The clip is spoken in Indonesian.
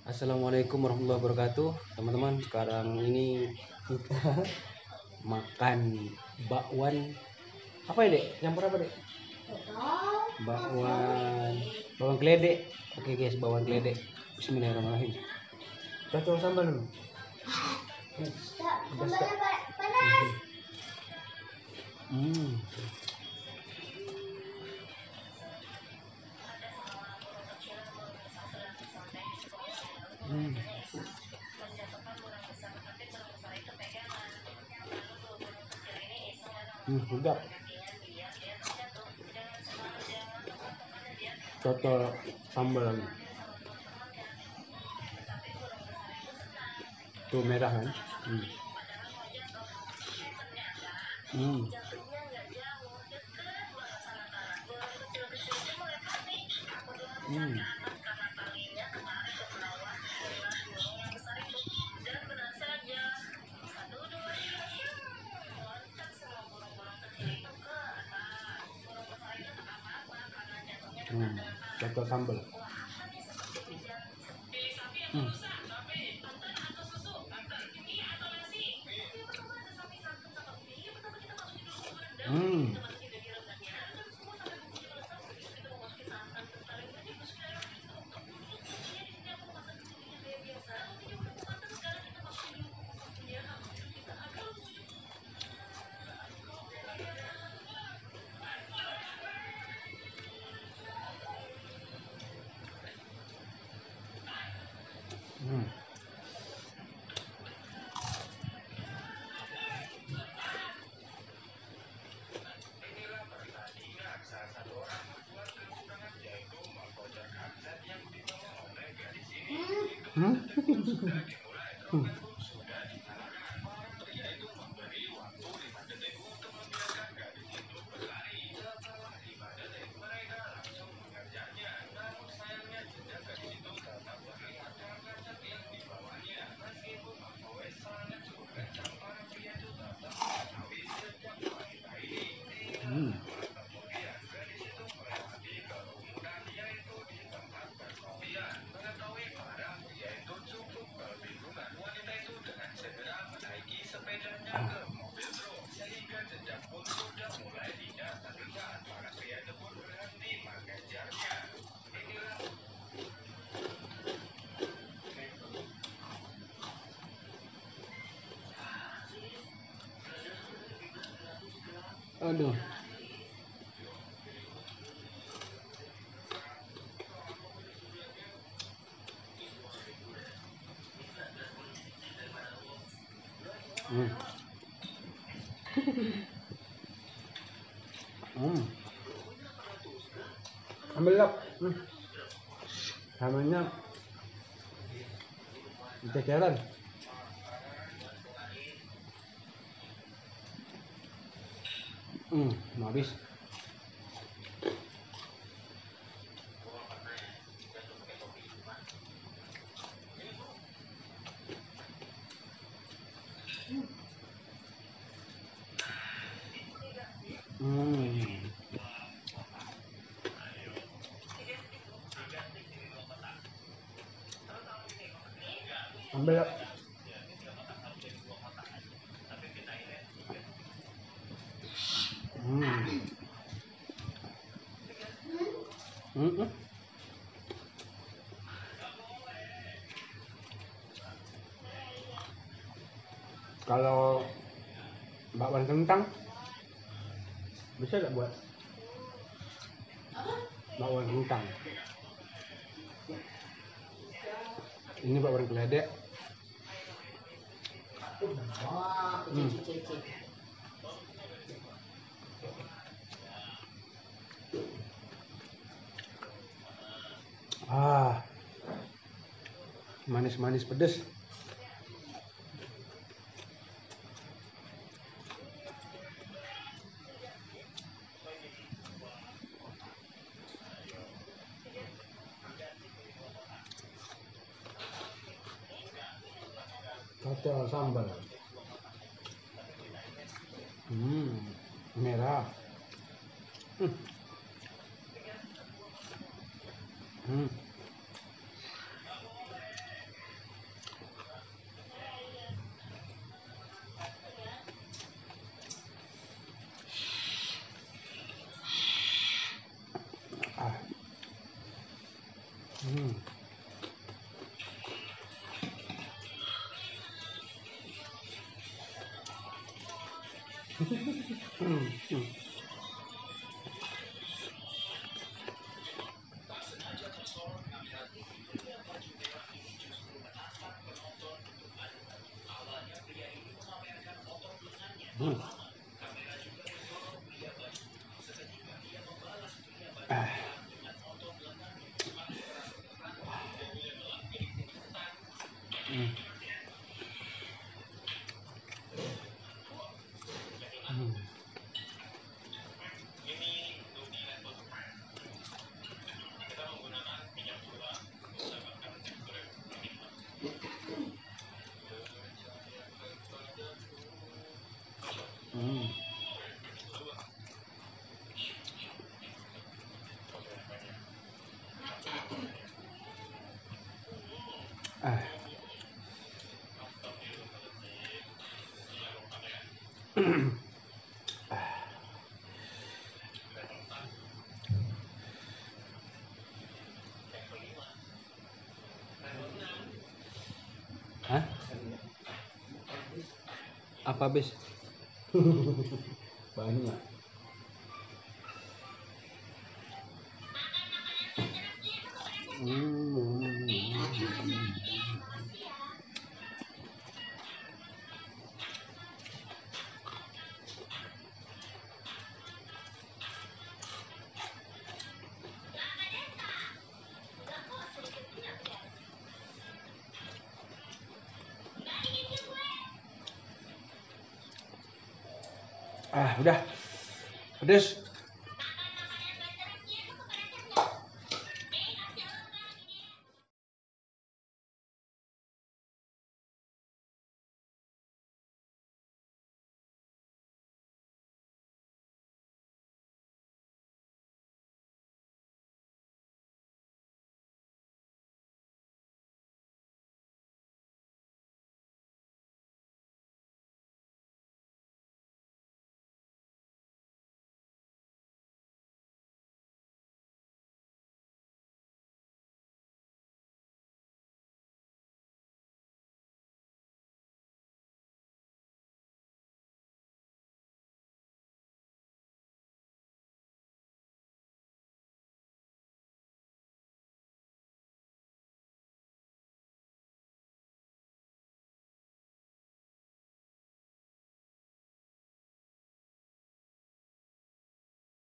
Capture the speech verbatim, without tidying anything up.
Assalamualaikum warahmatullahi wabarakatuh, teman-teman. Sekarang ini kita makan bakwan. Apa ya, Dek? Campur apa, Dek? Bakwan, bawang geledek. Oke, guys, bawang geledek. Bismillahirrahmanirrahim. Cocok sambal dulu. Pedas tak? Hmm. Hmm. Hmm, sedap. Cocok sambal. Tuh merah kan? Hmm. Hmm. Hmm. Hmm. Cocok sambal. Hmm. Hmm. Hmm. Hmm. Hmm. Hmm. Ah. Aduh. Hmm. Hmm. Ambil lap. Hmm. Namanya ceceran. Hmm. Mau habis. Hmm. Ambil lap. Hmm. Hmm. Hmm. Kalau bakwan kentang bisa nggak buat bakwan kentang? Ini bakwan geledek. Hmm. Ah, manis-manis pedes. Cocok sambal. Hmm. Merah. Hmm. Hmm. Hmm, hmm. Hmm. Ah. Hmm. Hmm. Hmm. Ah. Hah? Apa bis? Banyak. Hmm. Ah, udah. Pedes.